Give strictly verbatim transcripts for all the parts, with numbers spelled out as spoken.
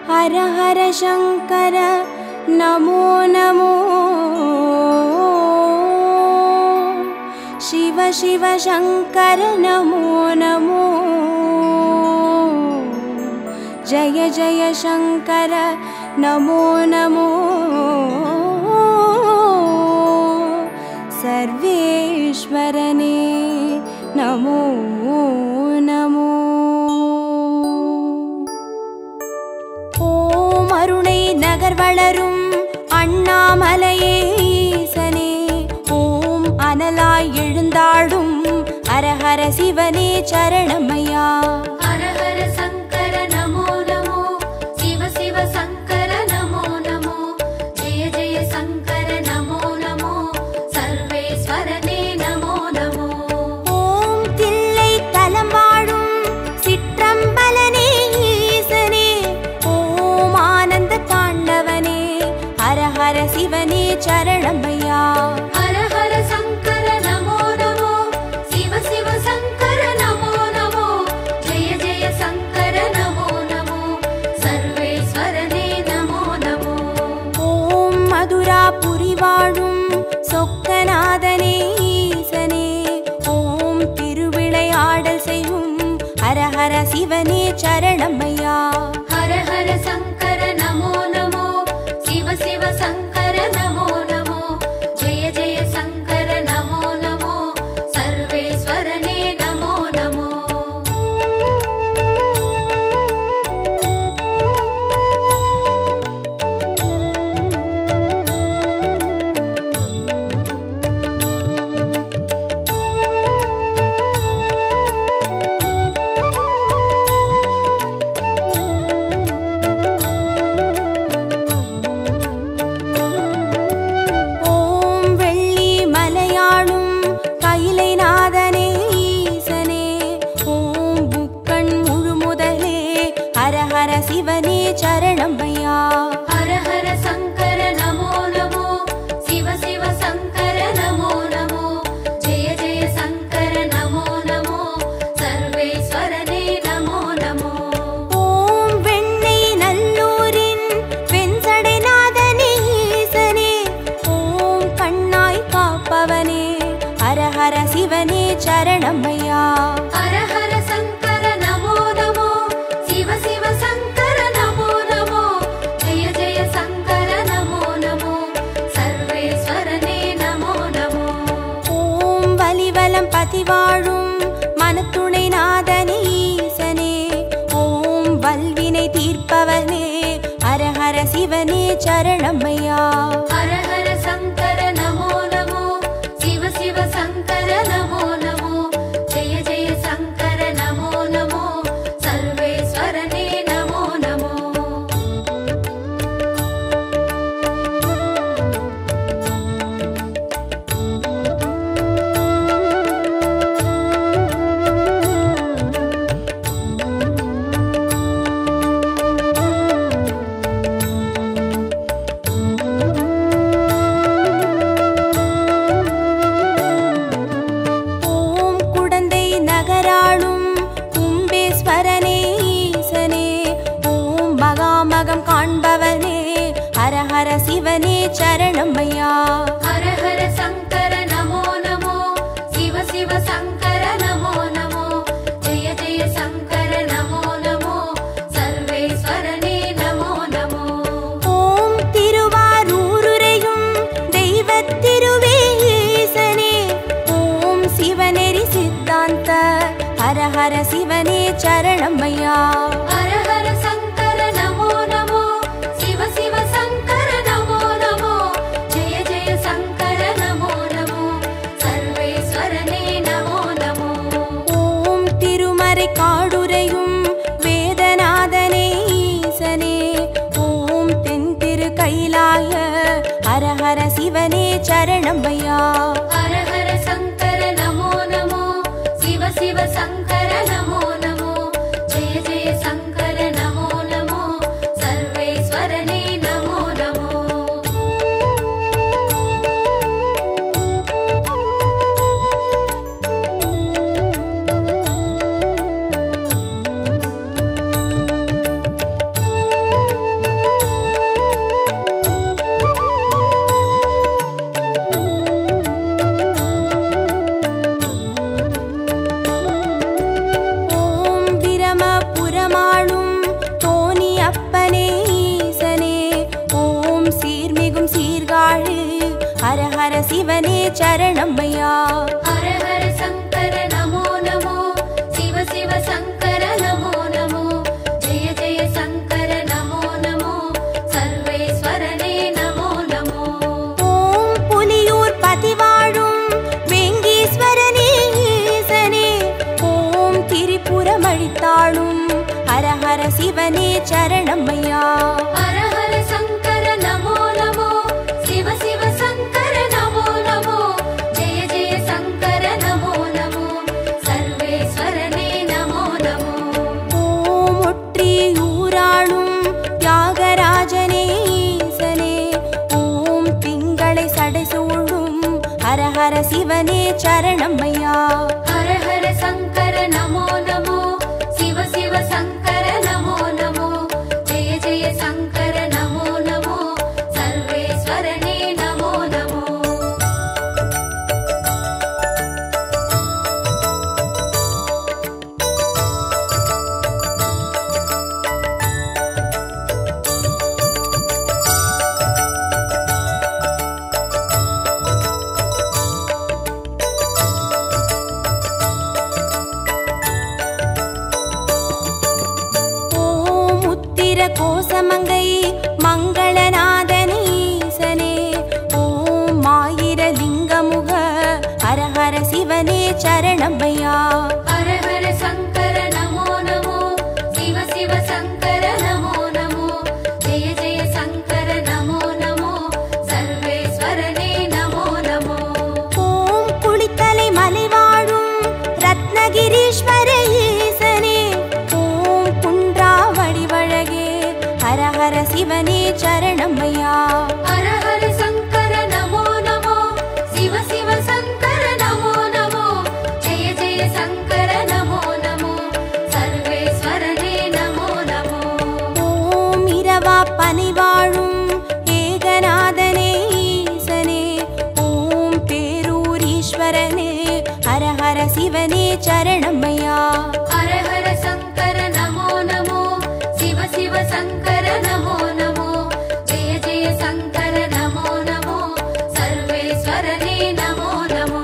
हर हर शंकर नमो नमो शिव शिव शंकर नमो नमो जय जय शंकर नमो नमो सर्वेश्वरने नमो नमो ओम अरुणै नगर वलरुम अण्णामलैये ईसने ओम अनलाय எழுந்தாடும் हर हर शिवने चरणमैया हर हर शंकर नमो नमो शिव शिव शंकर नमो नमो जय जय शंकर नमो नमो सर्वेश्वरने नमो नमो ओम तिल्लै तலம் வாழும் சிற்றம்பலனே ஈசனே ओम आनंद तांडवने हर हर शिवने चरणमैया हर हर शंकर नमो नमो शिव शिव शंकर नमो नमो जय जय शंकर नमो नमो सर्वेश्वरने नमो नमो ओम मधुरापुरी வாழும் சொக்கநாதனே ஈசனே ஓம் திருவிளையாடல் செய்யும் ஹர ஹர சிவனே சரணமையா हर हर शंकर नमो नमो शिव शिव शंकर नमो नमो जय जय शंकर नमो नमो सर्वेश्वरने नमो नमो ஓம் வெள்ளி மலையாளும் கைலைநாதனே ஈசனே ஓம் புக்கண் முழுமுதலே ஹர ஹர சிவனே சரணமையா हर हर शंकर नमो नमो शिव शिव शंकर नमो नमो जय जय शंकर नमो नमो सर्वेश्वरने नमो नमो ஓம் வெண்ணை நல்லூரின் வெண்சடைநாதனே ஈசனே ஓம் கண்ணாய் காப்பவனே ஹர ஹர சிவனே சரணமையா हर हर शंकर नमो नमो शिव शिव शंकर नमो नमो जय जय शंकर नमो नमो सर्वेश्वरने नमो नमो ஓம் வலிவலம் பதிவாழும் மனத்துணை நாதனே ஈசனே ஓம் வல்வினை தீர்ப்பவனே ஹர ஹர சிவனே சரணமையா हर हर शंकर नमो नमो शिव शिव शंकर नमो नमो जय जय शंकर नमो नमो सर्वेश्वरने नमो नमो ஓம் குடந்தை நகராளும் கும்பேஸ்வரனே ஈசனே ஓம் மகாமகம் காண்பவனே ஹர ஹர சிவனே சரணமையா हर हर शंकर नमो नमो शिव शिव शंकर नमो नमो जय जय शंकर नमो नमो सर्वेश्वरने नमो नमो ஓம் திருவாரூருரையும் தெய்வத் திருவே ஈசனே ஓம் சிவநெறி சித்தாந்த ஹர ஹர சிவனே சரணமையா हर हर शंकर नमो नमो शिव शिव शंकर नमो नमो जय जय शंकर नमो नमो सर्वेश्वरने नमो नमो ஓம் திருமறை காடுரையும் வேதநாதனே ஈசனே ஓம் தென் திரு கைலாய ஹர ஹர சிவனே சரணமையா हर हर शंकर नमो नमो शिव शिव शंकर नमो नमो जय जय शंकर नमो சரணமையா. ஹர ஹர சங்கர நமோ நமோ, சிவ சிவ சங்கர நமோ நமோ, ஜெய ஜெய சங்கர நமோ நமோ, சர்வேஸ்வரனே நமோ நமோ. ஓம் புலியூர் பதிவாழும் வெங்கீஸ்வரனே ஈசனே, ஓம் திரிபுரம் அழித்தாளும் ஹர ஹர சிவனே சரணமையா. ஹர ஹர சங்கர நமோ நமோ, சிவ சிவ சங்கர நமோ நமோ, ஜெய ஜெய சங்கர நமோ நமோ, சர்வேஸ்வரனே நமோ நமோ. ஓம் ஒற்றியூராளும் தியாகராஜனே ஈசனே, ஓம் திங்களை சடைசூழும் ஹர ஹர சிவனே சரணமையா. ஹர ஹர சங்கர நமோ நமோ, சிவ சிவ சங்கர நமோ நமோ, ஜெய ஜெய சங்கர நமோ நமோ, சர்வேஸ்வரனே நமோ நமோ. ஓம் உத்திர கோசமங்கை மங்களநாதனே ஈசனே, ஓம் ஆயிர லிங்கமுக ஹர ஹர சிவனே சரணமையா. ஹர ஹர சங்கர நமோ நமோ, சிவ சிவ சங்கர நமோ நமோ, ஜெய ஜெய சங்கர நமோ நமோ, சர்வேஸ்வரனே நமோ நமோ. ஓம் குளித்தலை மலை வாழும் ரத்னகிரீஸ்வர ஈசனே, ஓம் குன்றா வடிவழகே ஹர ஹர சிவனே சரணமையா. ஹர ஹர சங்கர நமோ நமோ, சிவ சிவ சங்கர நமோ நமோ, ஜெய ஜெய சங்கர நமோ நமோ, சர்வேஸ்வரனே நமோ நமோ. ஓம் இரவா பனி வாழும் ஏகநாதனே ஈசனே, ஓம் பேரூரீஸ்வரனே ஹர ஹர சிவனே சரணமையா. ஹர ஹர சங்கர நமோ நமோ, சிவ சிவ சங்கர நமோ நமோ, ஜெய ஜெய சங்கர நமோ நமோ, சர்வேஸ்வரனே நமோ நமோ.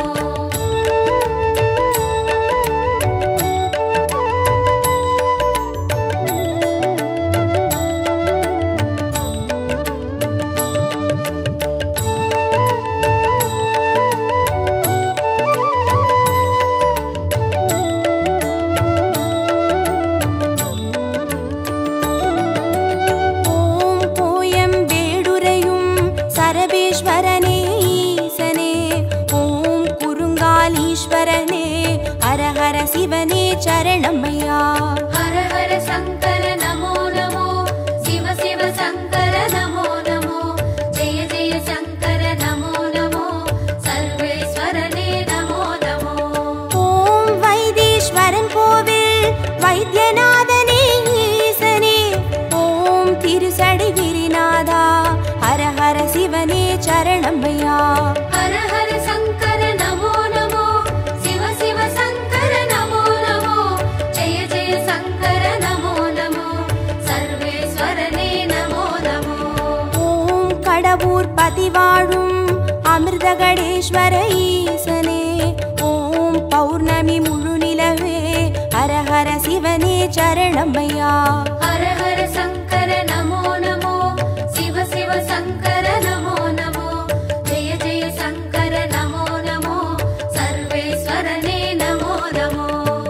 ஓம் கோயம் வேடுரையும் சரபேஸ்வரனே ஈசனே, ஓம் குறுங்காலீஸ்வரனே ஹர ஹர சிவனே சரணமையா. ஹர ஹர சங்கர நமோ நமோ, சிவ சிவ சங்கர நமோ நமோ, ஜெய ஜெய சங்கர நமோ நமோ, சர்வேஸ்வரனே நமோ நமோ. ஓம் வைத்தீஸ்வரன் கோவில் வைத்தியநாதனே ஈசனே, ஓம் திருசடை கிரிநாதா ஹர ஹர சிவனே சரணமையா. ஹர ஹர சங்கர நமோ நமோ, சிவ சிவ சங்கர நமோ நமோ, ஜெய ஜெய சங்கர நமோ நமோ, சர்வேஸ்வரனே நமோ நமோ. ஓம் கடவுர் பதிவாழும் அமிர்தகடேஸ்வர ஈசனே, ஓம் பௌர்ணமி முழு நிலவே ஹர ஹர சிவனே சரணமையா. ஹர ஹர சங்கர நமோ நமோ, சிவ சிவ சங்கர நமோ நமோ, ஜெய ஜெய சங்கர நமோ நமோ, சர்வேஸ்வரனே நமோ நமோ.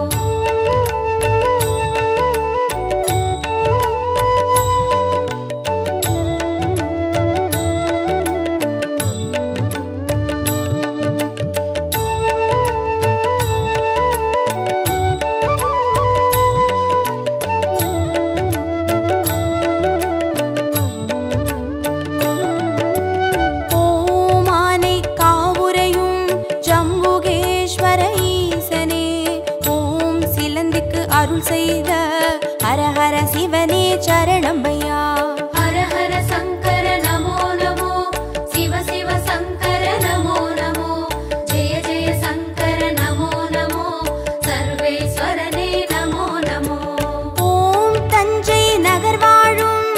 ஓம் ஆனை காவுரையும் ஜம்புகேஸ்வர ஈசனே, ஓம் சிலந்திக்கு அருள் செய்த ஹர ஹர சிவனே சரணமையா. ஹர ஹர சங்கர நமோ நமோ, சிவ சிவ சங்கர நமோ நமோ, ஜெய ஜெய சங்கர நமோ நமோ, சர்வேஸ்வரனே நமோ நமோ. ஓம் தஞ்சை நகர் வாழும்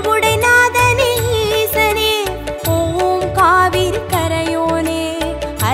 பெருவுடைநாதனே ஈசனே, ஓம் காவிரி கரையோனே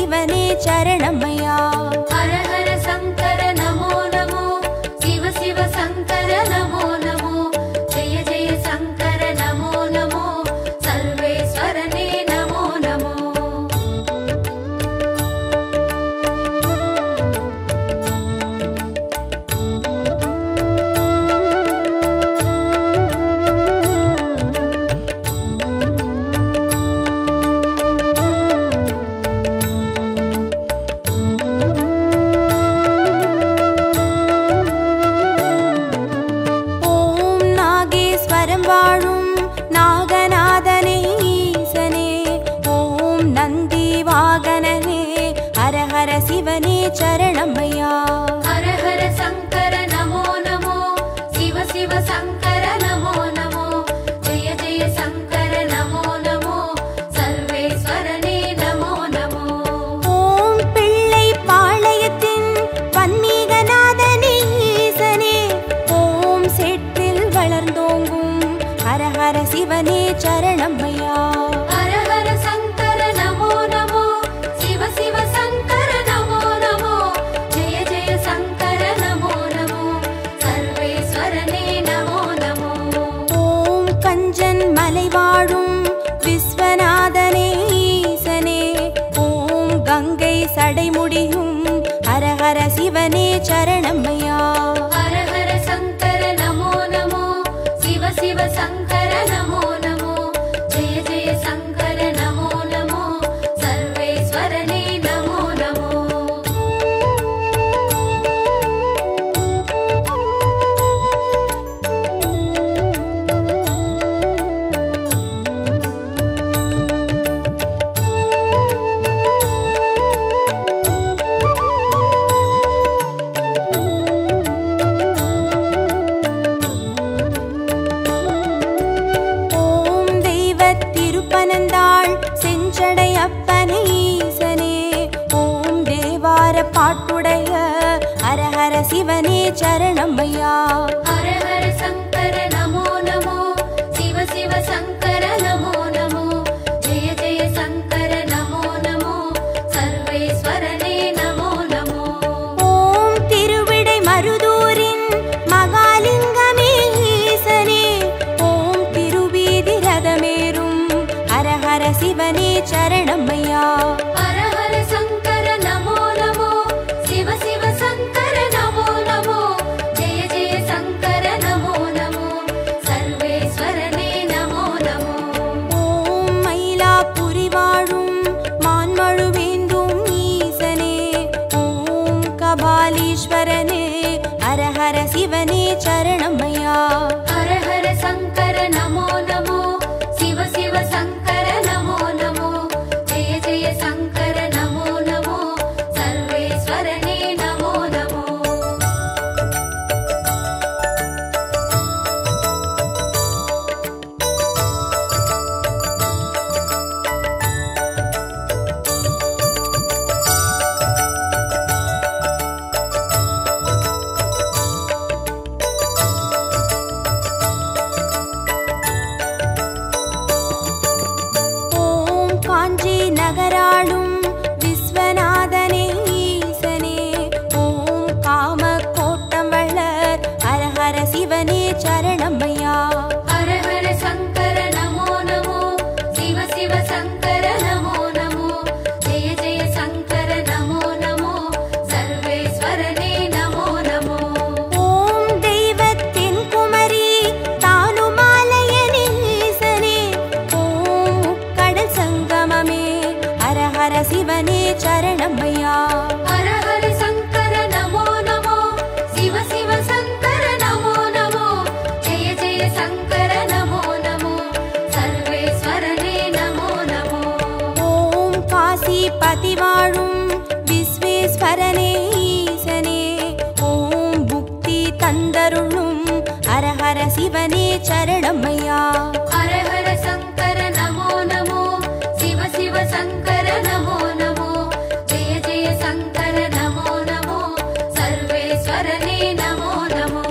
சிவனே சரணமையா. ஹர ஹர சங்கர நமோ நமோ, சிவ சிவ சங்கர நமோ நமோ, ஜெய ஜெய சங்கர நமோ நமோ, சர்வேஸ்வரனே நமோ நமோ. வாழும் நாகநாதனே ஈசனே, ஓம் நந்தி வாகனனே, ஹர ஹர சிவனே சரணமையா. ஹர ஹர சங்கர நமோ நமோ, சிவ சிவ சங்கர நமோ நமோ, ஜெய ஜெய சங்கர நமோ நமோ, சர்வேஸ்வரனே நமோ நமோ. ஓம் பிள்ளை பாளையத்தின் பன்மீகநாதனே ஈசனே, ஓம் சேற்றில் வளர்ந்தோங்கும் ஹர ஹர சிவனே சரணமையா. ஹர ஹர சங்கர நமோ நமோ, சிவ சிவ சங்கர நமோ நமோ, ஜெய ஜெய சங்கர நமோ நமோ, சர்வேஸ்வரனே நமோ நமோ. ஓம் கஞ்சன் மலை வாழும் விஸ்வநாதனே ஈசனே, ஓம் கங்கை சடைமுடியும் ஹர ஹர சிவனே சரணமையா. ஹர ஹர சங்கர நமோ நமோ, சிவ சிவ சங்கர நமோ நமோ, ஜெய ஜெய சங்கர நமோ நமோ, சர்வேஸ்வரனே நமோ நமோ. திருப்பனந்தாள் செஞ்சடை அப்பனே ஈசனே, ஓம் தேவார பாட்டுடைய ஹர ஹர சிவனே சரணமையா. ஹர ஹர சங்கர நமோ நமோ, சிவ சிவ சங்கர நமோ நமோ, ஜெய ஜெய சங்கர நமோ நமோ, சர்வேஸ்வரனே நமோ நமோ. ஓம் திருவிடை மருதூரின் மகாலிங்கமே ஈசனே, ஓம் திருவீதி ரதமேறும் ஹர ஹர சிவனே சரணமையா. ஹர ஹர சங்கர நமோ நமோ, சிவ சிவ சங்கர நமோ நமோ, ஜெய ஜெய சங்கர நமோ நமோ, சர்வேஸ்வரனே நமோ நமோ. ஓம் மயிலாப்புரி வாழும் மான்மழுவேந்தும் ஈசனே, ஓம் கபாலீஸ்வரனே, ஹர ஹர சிவனே சரணமையா. ஹர ஹர சங்கர நமோ நமோ, சிவ சிவ சங்கர நமோ நமோ, ஜெய ஜெய சங்கர நமோ நமோ, சர்வேஸ்வரனே நமோ நமோ. ஓம் காஞ்சி நகராளும் விஸ்வநாதனே ஈசனே, ஓம் காம கோட்டம் வளர் ஹர ஹர சிவனே சரணமையா. ஹர ஹர சங்கர நமோ நமோ, சிவ சிவ சங்கர நமோ நமோ, ஜெய ஜெய சங்கர நமோ நமோ, சர்வேஸ்வரனே நமோ நமோ. ஓம் தெய்வத்தின் குமரி தானுமாலயனே ஈசனே, ஓம் முக்கடல் சங்கமமே ஹர ஹர சிவனே சரணமையா. ஹர ஹர சங்கர நமோ நமோ, சிவ சிவ சங்கர நமோ நமோ, ஜெய ஜெய சங்கர நமோ நமோ, சர்வேஸ்வரனே நமோ நமோ. ஓம் காசி பதி வாழும் விஸ்வேஸ்வரனே ஈசனே, ஓம் புக்தி தந்தருளும் ஹர ஹர சிவனே சரணமையா. ஹர ஹர சங்கர நமோ நமோ, சிவ சிவ சங்கர நமோ நமோ, ஜெய ஜெய சங்கர நமோ நமோ, சர்வேஸ்வரனே நமோ நமோ.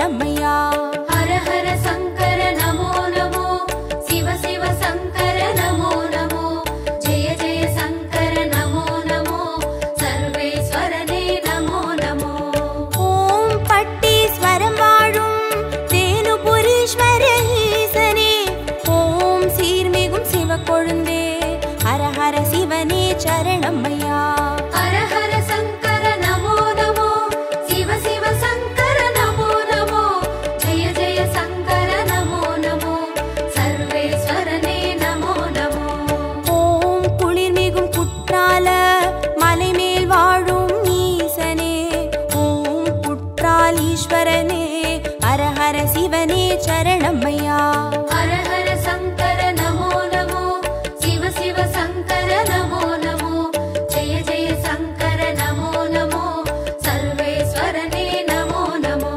சரணமையா. ஹர ஹர சங்கர நமோ நமோ, சிவ சிவ சங்கர நமோ நமோ, ஜெய ஜெய சங்கர நமோ நமோ, சர்வேஸ்வரனே நமோ நமோ. ஓம் பட்டீஸ்வரம் வாழும் தேனுபுரீஸ்வர ஈசனே, ஓம் சீர்மிகும் சிவ கொழுந்தே, ஹர ஹர சிவனே சரணமையா. ஹர ஹர சங்கர நமோ நமோ, சிவ சிவ சங்கர நமோ நமோ, ஜெய ஜெய சங்கர நமோ நமோ, சர்வேஸ்வரனே நமோ நமோ. ஓம் குளிர்மிகும் குற்றால மலைமேல் வாழும் ஈசனே, ஓம் குற்றாலீஸ்வரனே, ஹர ஹர சிவனே சரணமையா. ஹர ஹர சங்கர நமோ நமோ, சிவ சிவ சங்கர நமோ நமோ, ஜெய ஜெய சங்கர நமோ நமோ, சர்வேஸ்வரனே நமோ நமோ.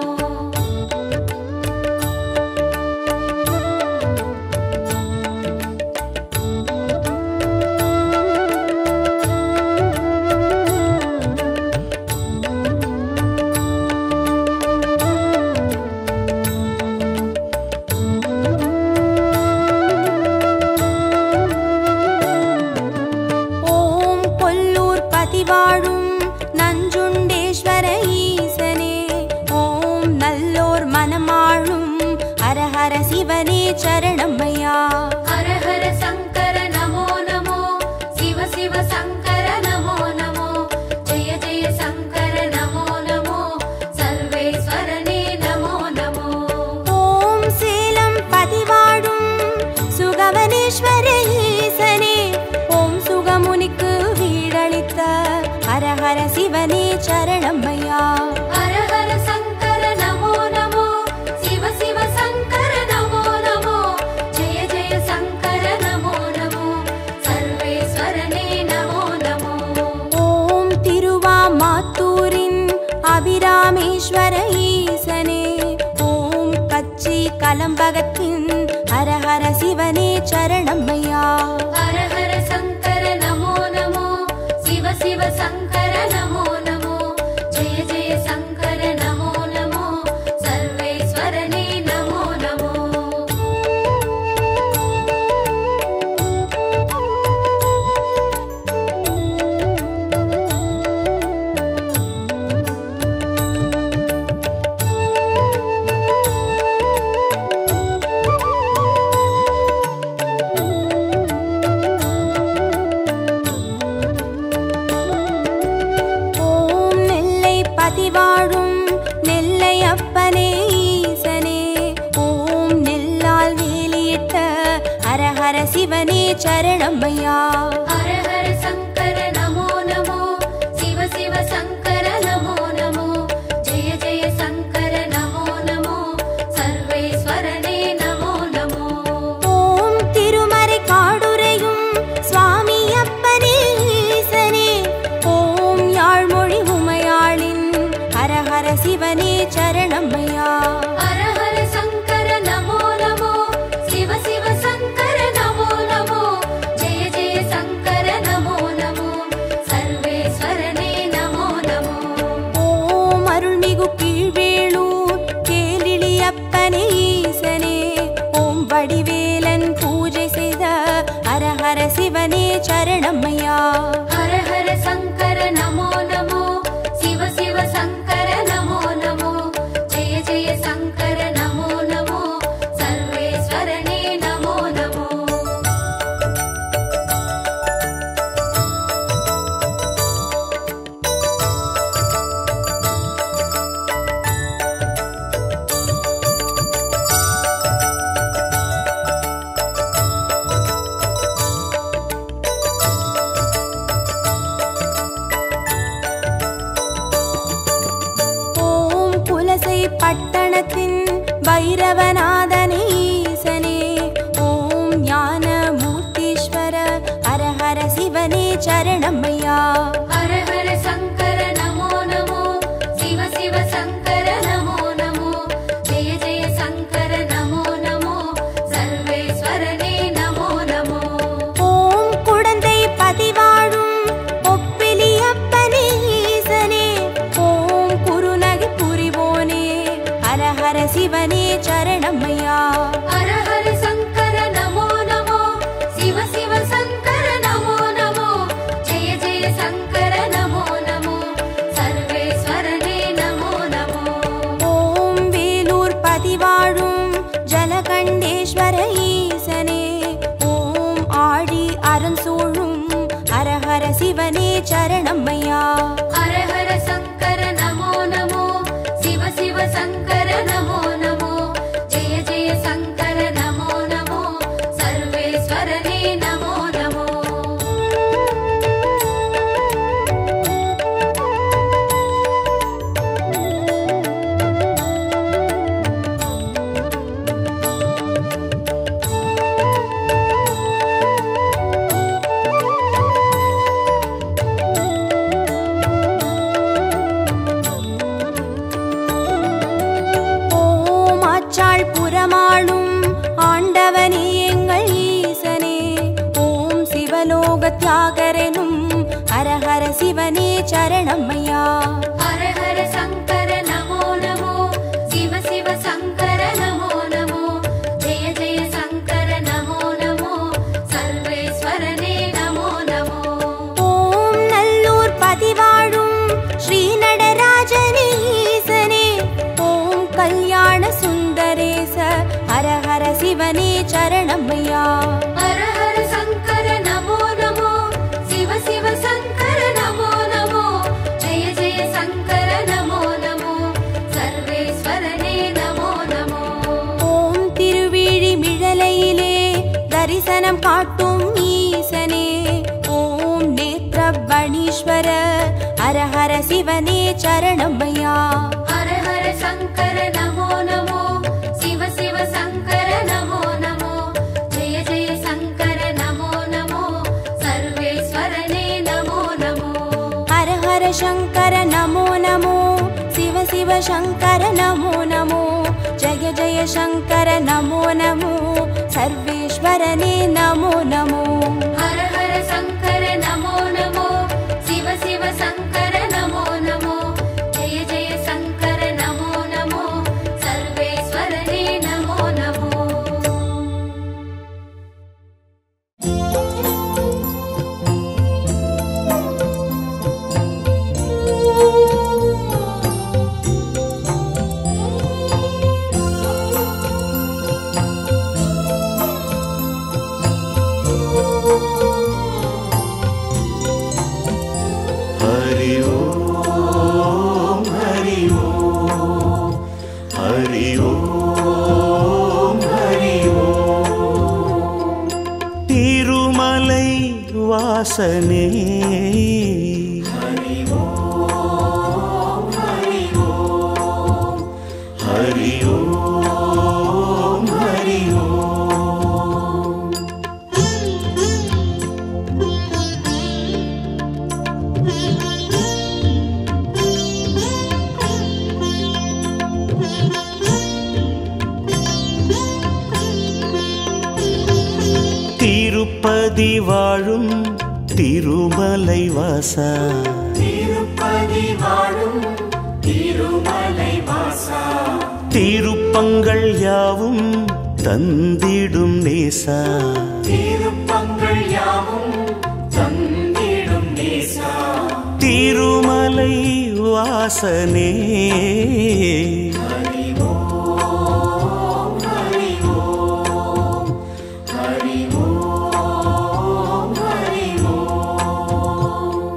ஓம் கொல்லூர் பதிவாழும் நஞ்சுண்டேஸ்வர ஈசனே, ஓம் நல்லோர் மனமாளும் ஹர ஹர சிவனே சரணமையா. ஹர ஹர சங்கர நமோ நமோ, சிவ சிவ சங்கர நமோ நமோ, ஜெய ஜெய சங்கர நமோ நமோ, சர்வேஸ்வரனே நமோ நமோ. ஓம் சேலம் பதிவாழும் சுகவனேஸ்வர ஈசனே, ஓம் சுகமுனிக்கு வீடளித்த ஹர ஹர சிவனே சரணமையா. ஹர ஹர சங்கர நமோ நமோ, சிவ சிவ சங்கர நமோ நமோ, ஜெய ஜெய சங்கர நமோ நமோ, சர்வேஸ்வரனே நமோ நமோ. ஓம் திருவாமாத்தூரின் அபிராமேஸ்வர ஈசனே, ஓம் கச்சி கலம்பகத்தின் ஹர ஹர சிவனே சரணமையா. ஹர ஹர சங்கர நமோ நமோ, சிவ சிவ சங்கர நமோ நமோ, ஜெய ஜெய சங்கர நமோ நமோ, சர்வேஸ்வரனே நமோ நமோ. ஓம் நெல்லை பதிவாழும் நெல்லை அப்பனே ஈசனே, ஓம் நெல்லால் வேலியிட்ட ஹர ஹர சிவனே சரணமையா. ஹர ஹர சங்கர நமோ நமோ, சிவ சிவ சங்கர நமோ நமோ, ஜெய ஜெய சங்கர நமோ நமோ, சர்வேஸ்வரனே நமோ நமோ. ஓம் திருமறை காடுரையும் சுவாமி அப்பனே ஈசனே, ஓம் யாழ்மொழி உமையாளின் ஹர ஹர சிவனே சரணமையா. ஹர ஹர சங்கர நமோ நமோ, சிவ சிவ சங்கர நமோ நமோ, ஜெய ஜெய சங்கர நமோ நமோ, சர்வேஸ்வரனே நமோ நமோ. ஓம் அருள்மிகு கீழ்வேளூர் கேளிழி அப்பனே ஈசனே, ஓம் வடிவேலன் பூஜை செய்த ஹர ஹர சிவனே சரணமையா. ஹர ஹர சங்கர நமோ நமோ, சிவ சிவ சங்கர நமோ நமோ, ஜெய ஜெய சங்கர நமோ நமோ, சர்வேஸ்வரனே நமோ நமோ. சரணம்மையா. ஹர ஹர சங்கர நமோ நமோ, சிவ சிவ சங்கர நமோ நமோ, ஜெய ஜெய சங்கர நமோ நமோ, சர்வேஸ்வரனே நமோ நமோ. புறமாளும் ஆண்டவனே எங்கள் ஈசனே, ஓம் சிவலோக தியாகரனும் ஹர ஹர சிவனே சரணம்மையா. ஹர ஹர சங்கர நமோ நமோ, சிவ சிவ சங்கர நமோ நமோ, ஜெய ஜெய சங்கர நமோ நமோ, சர்வேஸ்வரனே நமோ நமோ. ஓம் நல்லூர் பதிவாழும் ஸ்ரீ நடராஜனே ஈசனே, ஓம் கல்யாண சுந்தரேச ஹர ஹர சிவனே சரணம்மையா. ஹர ஹர சங்கர நமோ நமோ, சிவ சிவ சங்கர நமோ நமோ, ஜெய ஜெய சங்கர நமோ நமோ, சர்வேஸ்வரனே நமோ நமோ. ஓம் திருவிழிமிழலையிலே தரிசனம் காட்டும் ஈசனே, ஓம் நேத்ரபணீஸ்வர ஹர ஹர சிவனே சரணம்மையா. ஹர ஹர சங்கர நமோ நமோ, சிவ சிவ சங்கர நமோ நமோ, ஜெய ஜெய சங்கர நமோ நமோ, சர்வேஸ்வரனே நமோ நமோ. ஹர ஹர சங்கர நமோ நமோ, சிவ சிவ சங்கர நமோ நமோ, ஜய ஜய சங்கர நமோ நமோ, சர்வேஸ்வரனே நமோ நமோ. ஹர ஹர சங்கர நமோ நமோ, சிவ சிவ சங்கர நமோ நமோ, ஜெய ஜெய சங்கர நமோ நமோ, சர்வேஸ்வரனே நமோ நமோ. हरि ओम हरि ओम हरि ओम हरि ओम तिरुमलै वासने हरि ओम हरि ओम हरि ओम हरि ओम. திருப்பதி வாழும் திருமலை வாசா, திருப்பதி வாழும் திருமலை வாசா, திருப்பங்கள் யாவும் தந்திடும் நேசா, திருப்பங்கள் யாவும் தந்திடும் நேசா, திருமலை வாசனே. ஹரி ஓம் ஹரி ஓம் ஹரி ஓம் ஹரி ஓம்.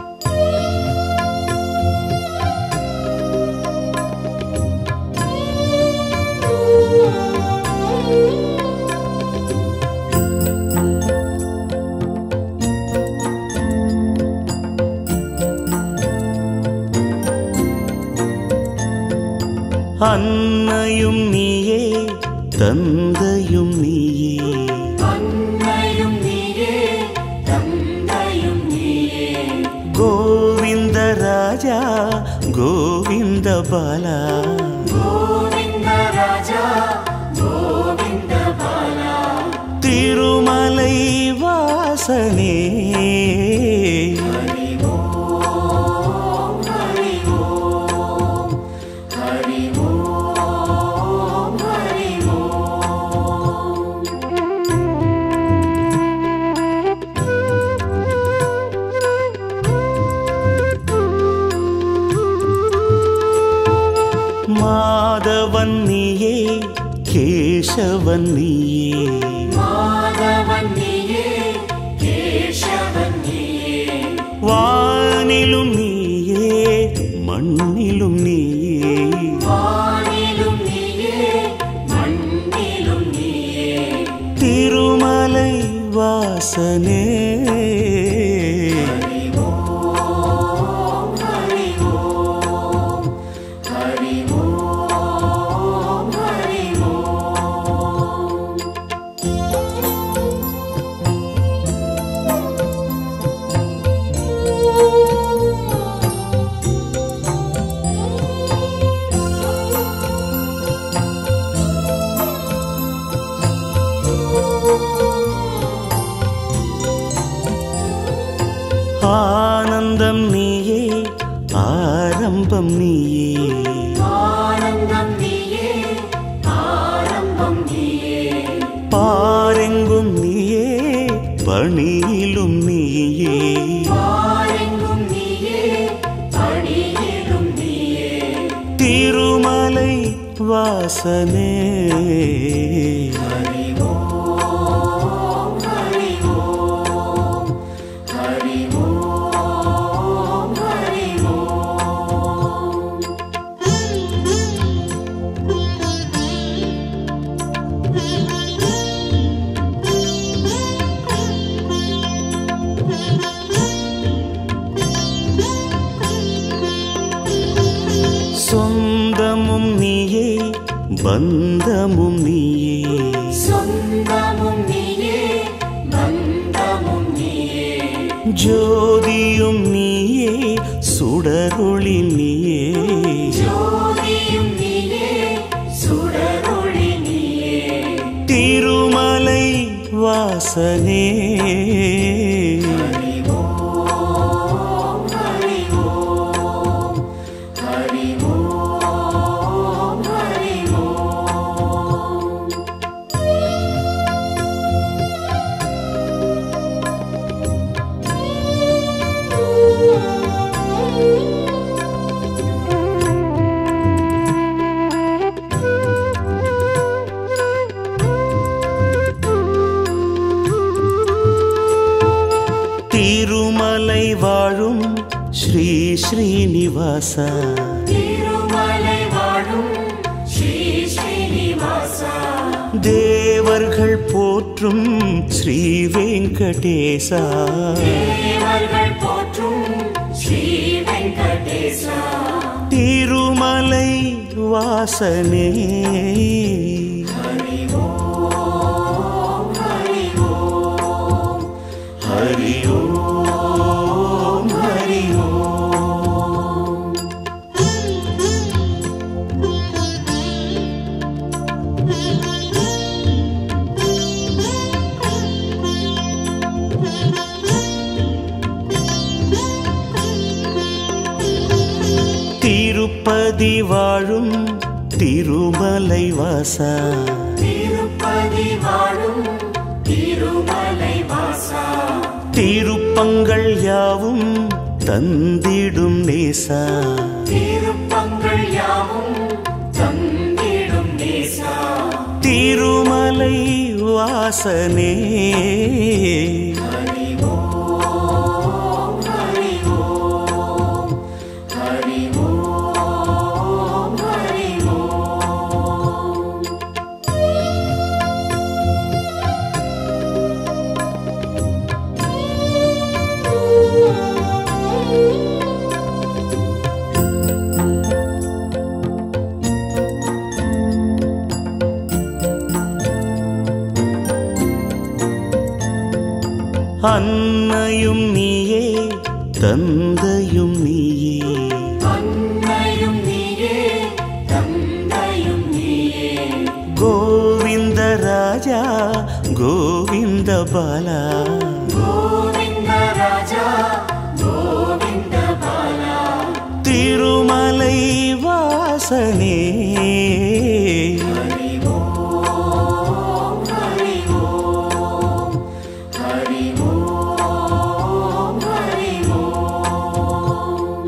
அன்னையும் நீயே தந்தையும் நீயே, அன்னையும் நீயே தந்தையும் நீயே, கோவிந்த ராஜா கோவிந்த பாலா, கோவிந்த ராஜா கோவிந்த பாலா, திருமலை வாசனே. மாதவன் நீயே கேசவன் நீயே, மாதவன் நீயே கேசவன் நீயே, வா வாசனே ஆனந்தம் நீயே ஆரம்பம் நீயே ஆனந்தம் நீயே ஆரம்பம் நீயே பாரெங்கும் நீயே பணியிலும் நீயே பாரெங்கும் நீயே பணியிலும் நீயே திருமலை வாசனே சொந்தமும் நீயே பந்தமும் நீயே சொந்தமும் நீயே பந்தமும் நீயே ஜோதியும் நீயே சுடரொளி நீயே ஜோதியும் நீயே சுடரொளி நீயே திருமலை வாசனே திருமலை வாழும் ஸ்ரீ ஸ்ரீனிவாசா திருமலை வாழும் ஸ்ரீ ஸ்ரீனிவாசா தேவர்கள் போற்றும் ஸ்ரீ வெங்கடேசா தேவர்கள் போற்றும் ஸ்ரீ வெங்கடேசா திருமலை வாசனே ஹரி ஓம் ஹரி ஓம் ஹரி ஓம் ஹரி ஓம் திருப்பதி வாழும் திருமலை வாசா திருப்பதி வாழும் திருமலை வாசா திருப்பங்கள் யாவும் தந்திடும் நேசா திருப்பங்கள் யாவும் தந்திடும் நேசா திருமலை வாசனே ஹரி ஓம் ஹரி ஓம் ஹரி ஓம் ஹரி ஓம் அன்னையும் நீயே தந்தையும் நீயே அன்னையும் நீயே தந்தையும் நீயே கோவிந்த ராஜா கோவிந்த பாலா கோவிந்த ராஜா கோவிந்த பாலா திருமலை வாசனே ஹரி ஓம் ஹரி ஓம் ஹரி ஓம் ஹரி ஓம்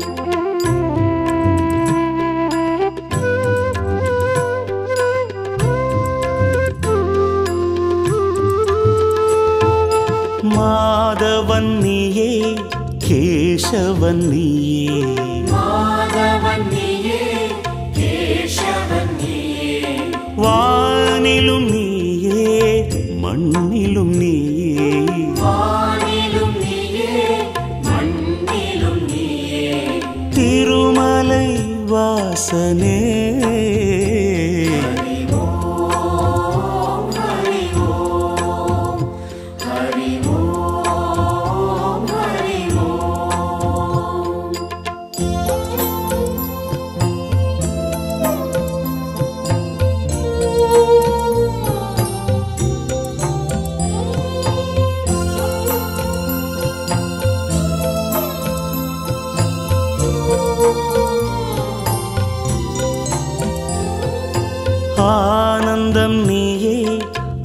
மாதவன் நீயே கேசவன் நீயே மாதவன் நீயே கேசவன் நீயே வானிலும் நீயே மண்ணிலும் நீயே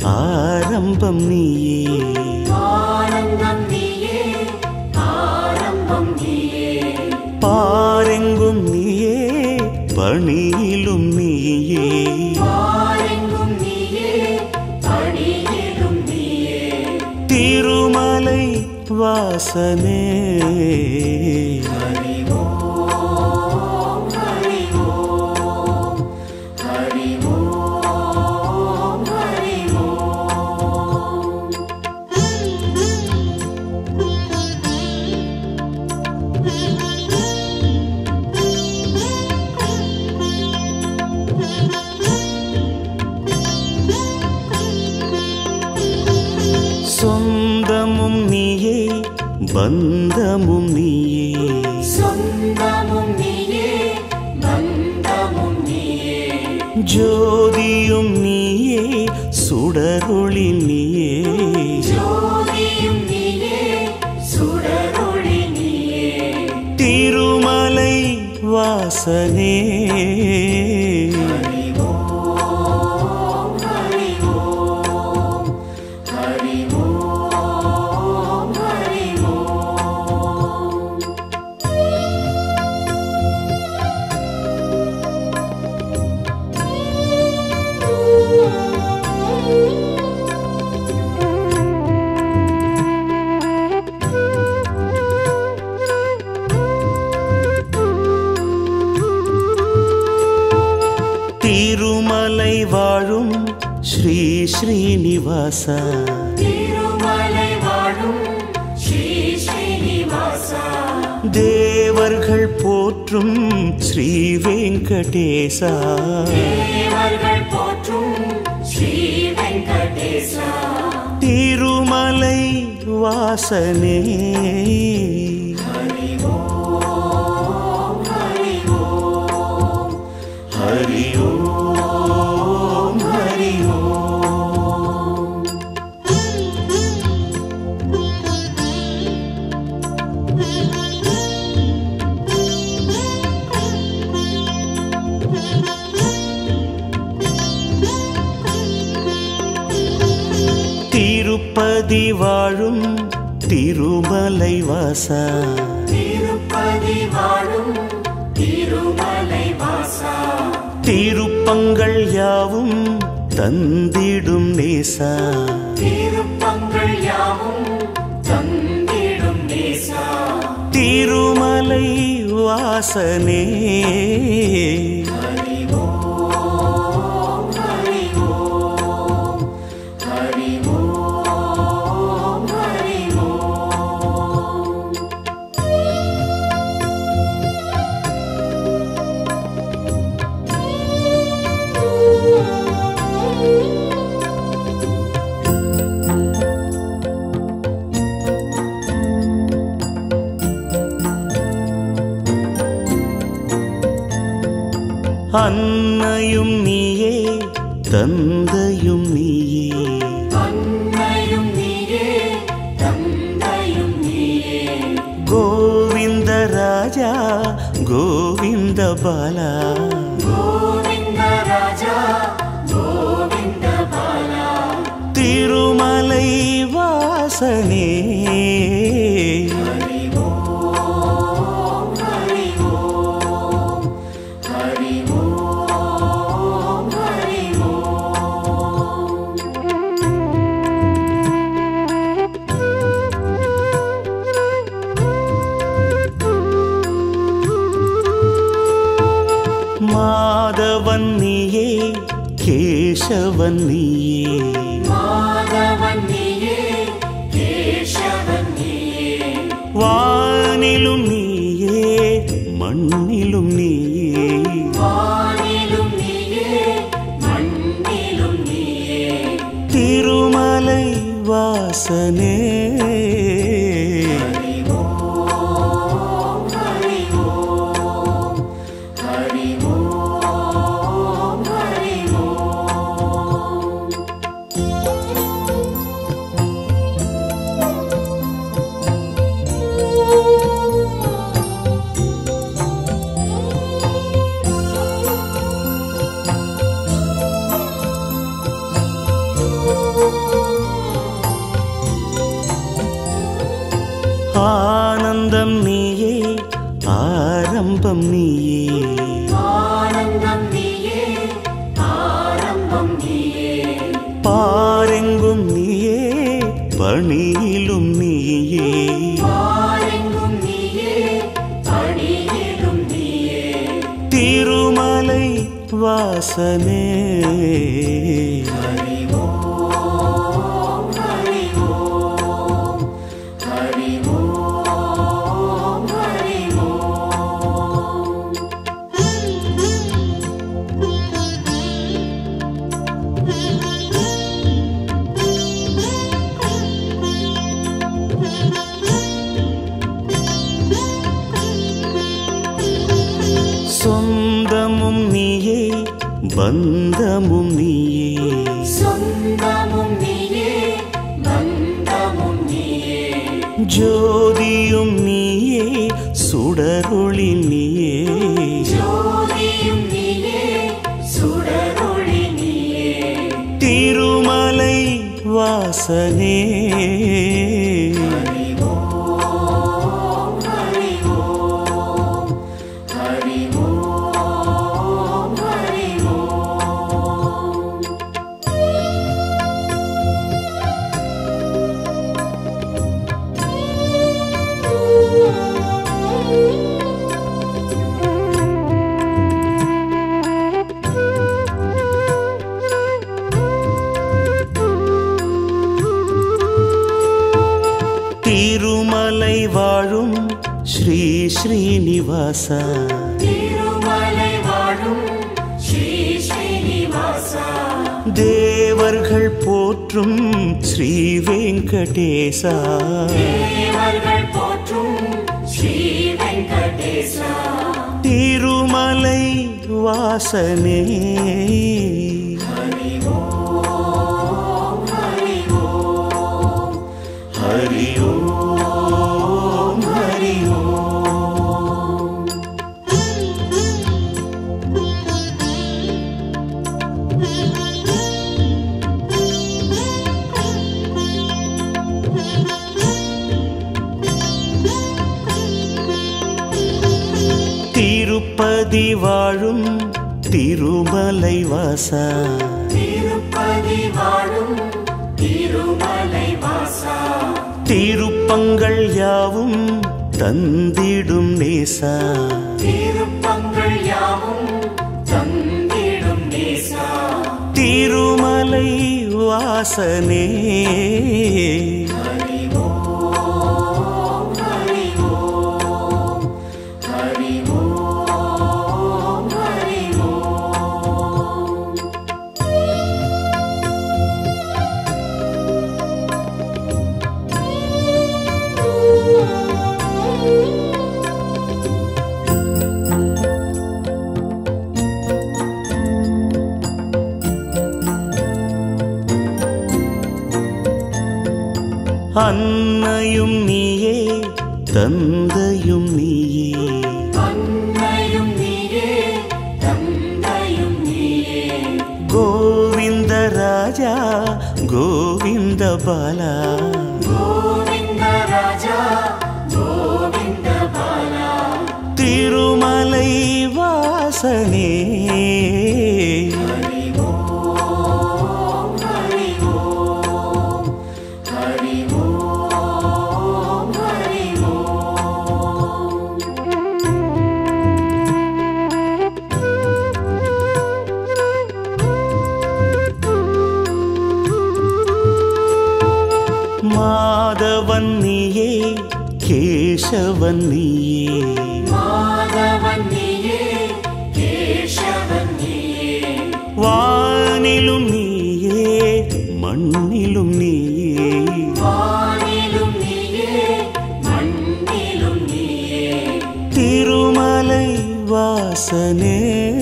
ஆரம்பம் நீயே ஆனந்தம் நீயே ஆரம்பம் நீயே பாரெங்கும் நீயே பணியிலும் நீயே பாரெங்கும் நீயே பணியிலும் நீயே திருமலை வாசனே ஹரி ஓம் ஹரி ஓம் ஹரி ஓம் ஹரி ஓம் சொந்தமும் நீயே பந்தமும் நீயே சொந்தமும் நீயே பந்தமும் நீயே ஜோதியும் நீயே சுடரொளி நீயே ஜோதியும் நீயே சுடரொளி நீயே திருமலை வாசனே ஹரி ஓம் ஹரி ஓம் ஹரி ஓம் ஹரி ஓம் திருமலை வாழும் ஸ்ரீ ஸ்ரீனிவாசா திருமலை வாழும் ஸ்ரீ ஸ்ரீனிவாசா தேவர்கள் போற்றும் ஸ்ரீ வெங்கடேசா தேவர்கள் போற்றும் ஸ்ரீ வெங்கடேசா திருமலை வாசனே ஹரி ஓம் ஹரி ஓம் ஹரி ஓம் ஹரி ஓம் திருப்பதி வாழும் திருமலை வாசா திருப்பதி வாழும் திருமலை வாசா திருப்பங்கள் யாவும் தந்திடும் நேசா திருப்பங்கள் யாவும் தந்திடும் நேசா திருமலை வாசனே ஹரி ஓம் ஹரி ஓம் ஹரி ஓம் ஹரி ஓம் அன்னையும் நீயே தந்தையும் நீயே அன்னையும் நீயே தந்தையும் நீயே கோவிந்த ராஜா கோவிந்த பாலா கோவிந்த ராஜா கோவிந்த பாலா திருமலை வாசனே ஹரி ஓம் ஹரி ஓம் ஹரி ஓம் ஹரி ஓம் மாதவன் நீயே கேசவன் நீயே மாதவன் நீயே கேசவன் நீயே வானிலும் நீயே மண்ணிலும் நீயே வானிலும் நீயே மண்ணிலும் நீயே திருமலை வாசனே ஹரி ஓம் ஹரி ஓம் ஹரி ஓம் ஹரி ஓம் ஓம் ஆரம்பம் நீயே ஆனந்தம் நீயே ஆரம்பம் நீயே பாரெங்கும் நீயே பணியிலும் நீயே பாரெங்கும் நீயே பணியிலும் நீயே திருமலை வாசனே ஹரி ஓம் ஹரி ஓம் ஹரி ஓம் ஹரி ஓம் சொந்தமும் நீயே பந்தமும் நீயே சொந்தமும் நீயே பந்தமும் நீயே ஜோதியும் நீயே சுடரொளி நீயே ஜோதியும் நீயே சுடரொளி நீயே திருமலை வாசனே ஹரி ஓம் ஹரி ஓம் ஹரி ஓம் ஹரி ஓம் திருமலை வாழும் ஸ்ரீ ஸ்ரீனிவாசா திருமலை வாழும் ஸ்ரீ ஸ்ரீனிவாசா தேவர்கள் போற்றும் ஸ்ரீ வெங்கடேசா தேவர்கள் போற்றும் ஸ்ரீ வெங்கடேசா திருமலை வாசனே ஹரி ஓம் ஹரி ஓம் ஹரி ஓம் ஹரி ஓம் திருப்பதி வாழும் திருமலை வாசா திருப்பதி வாழும் திருமலை வாசா திருப்பங்கள் யாவும் தந்திடும் நேசா திருப்பங்கள் யாவும் தந்திடும் நேசா திருமலை வாசனே ஹரி ஓம் ஹரி ஓம் ஹரி ஓம் ஹரி ஓம் அன்னையும் நீயே தந்தையும் நீயே அன்னையும் நீயே தந்தையும் நீயே கோவிந்த ராஜா கோவிந்த பாலா கோவிந்த ராஜா கோவிந்த பாலா திருமலை வாசனே ஹரி ஓம் ஹரி ஓம் ஹரி ஓம் ஹரி ஓம் மாதவன் நீயே கேசவன் நீயே மாதவன் நீயே கேசவன் நீயே வானிலும் நீயே மண்ணிலும் நீயே வானிலும் நீயே மண்ணிலும் நீயே திருமலை வாசனே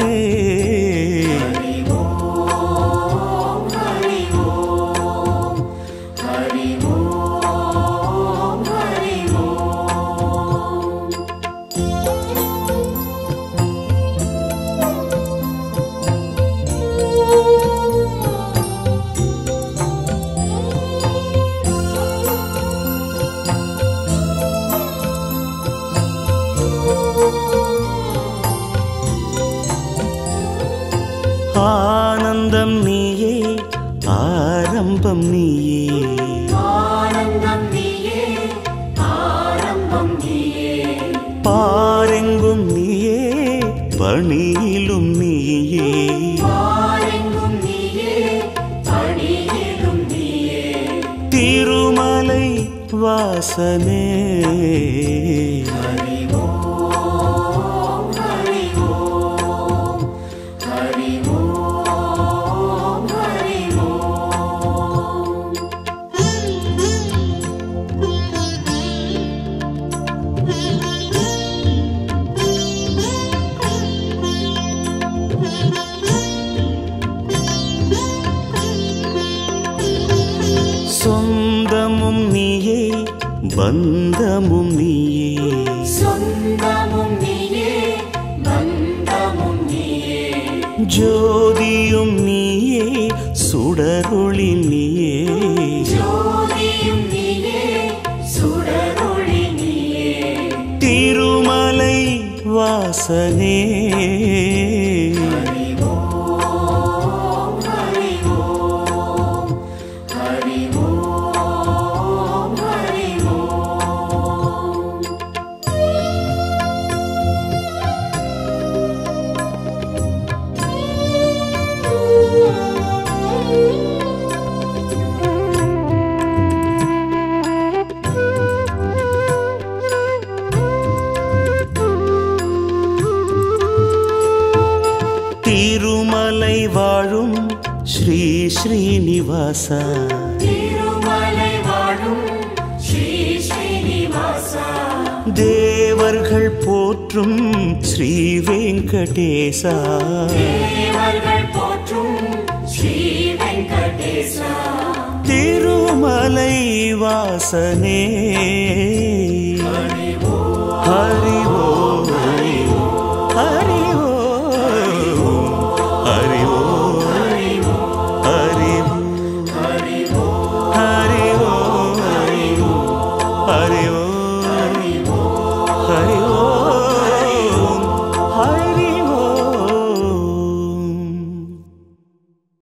ஹரி ஓம் ஹரி ஓம் ஹரி ஓம் ஹரி ஓம் ஆரம்பம் நீயே ஆனந்தம் நீயே ஆரம்பம் நீயே பாரெங்கும் நீயே பணியிலும் நீயே பாரெங்கும் நீயே பணியிலும் நீயே திருமலை வாசனே ஹரி ஓம் ஹரி ஓம் ஹரி ஓம் ஹரி ஓம் சொந்தமும் நீயே பந்தமும் நீயே சொந்தமும் நீயே பந்தமும் நீயே ஜோதியும் நீயே சுடரொளி நீயே ஜோதியும் நீயே சுடரொளி நீயே திருமலை வாசனே ஹரி ஓம் ஹரி ஓம் ஹரி ஓம் ஹரி ஓம் திருமலை வாழும் ஸ்ரீ ஸ்ரீனிவாசா திருமலை வாழும் ஸ்ரீ ஸ்ரீனிவாசா தேவர்கள் போற்றும் ஸ்ரீ வெங்கடேசா தேவர்கள் போற்றும் ஸ்ரீ வெங்கடேசா திருமலை வாசனே ஹரி ஓம் ஹரி